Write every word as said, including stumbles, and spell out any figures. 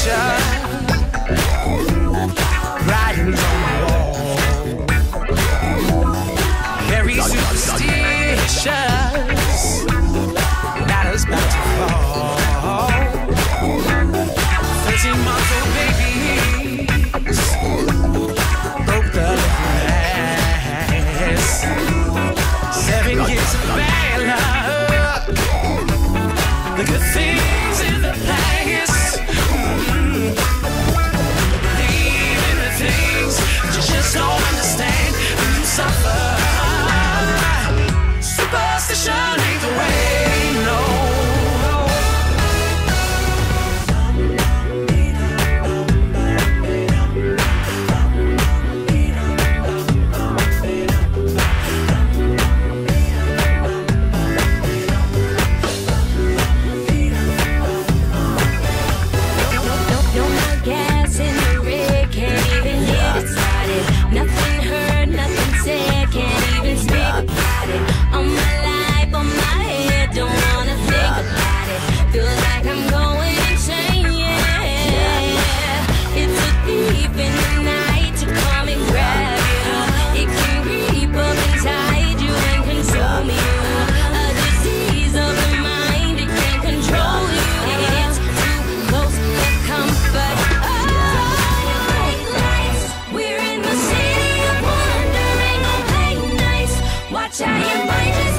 picture, writing on the wall. Very superstitious, ladder's about to fall. Thirteen months old babies broke the glass. Seven years of bad luck. The good things in the past. Mm-hmm. Believe in the things that you just don't understand when you suffer. Superstition ain't the way, no. Watch how your mind just